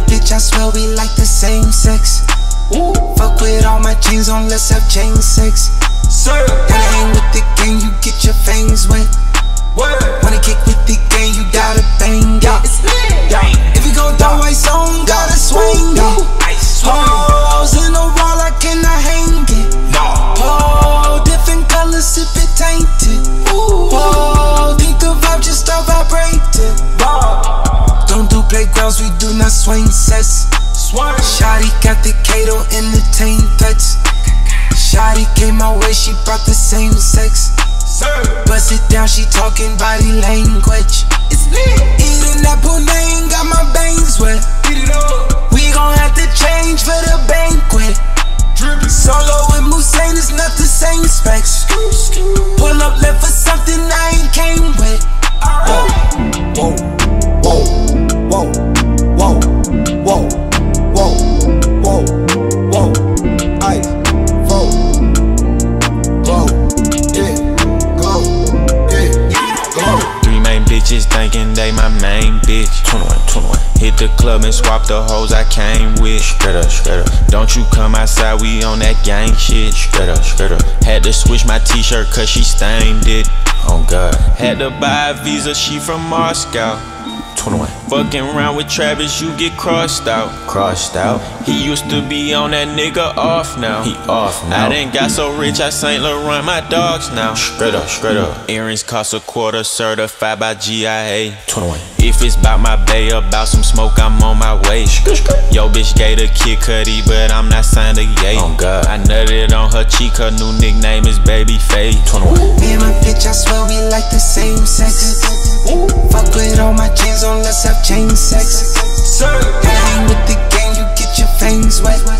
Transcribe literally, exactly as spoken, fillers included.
bitch, I swear we like the same sex. Ooh. Fuck with all my chains on, let's have chain sex. Sir, wanna hang with the gang, you get your fangs wet. Word. Wanna kick with the gang, you gotta bang it. Yeah. If you gon' throw ice on, gotta swing it. Hoes in the wall, I cannot hang it. Oh, different colors, sip it tainted. Oh, think the vibe just start vibrating. Don't do playgrounds, we do not swing sets. Shawty got the Kato entertain threats. Shawty came my way, she brought the same sex. Bust it down, she talking body language. It's lit. Eating that pudding, got my bangs wet. We gon' have to change for the banquet. Solo with Musain is not the same specs. Pull up left for something I ain't came with. Whoa, whoa, whoa, whoa, whoa, whoa, whoa, whoa, whoa, ice, whoa, whoa, yeah, go, yeah, go. Three main bitches thinking they my main bitch. twenty-one, twenty-one. Hit the club and swap the hoes I came with. Straight up, straight up. Don't you come outside, we on that gang shit. Straight up, straight up. Had to switch my t-shirt cause she stained it. Oh God. Had to buy a visa, she from Moscow. twenty-one. Fucking around with Travis, you get crossed out. Crossed out. He used to be on that nigga off now. He off now. I done got so rich, I Saint Laurent my dogs now. Straight up, straight up. Earrings cost a quarter, certified by G I A. twenty-one. If it's bout my bay, about some smoke, I'm on my way. Yo, bitch gave the Kid Cudi, but I'm not signed to Ye. Oh God. I nutted on her cheek, her new nickname is Babyface. twenty-one. Me and my bitch, I swear we like the same sex. Fuck with all my chains on, let's have chain sex. Wanna hang with the gang, you get your fangs wet.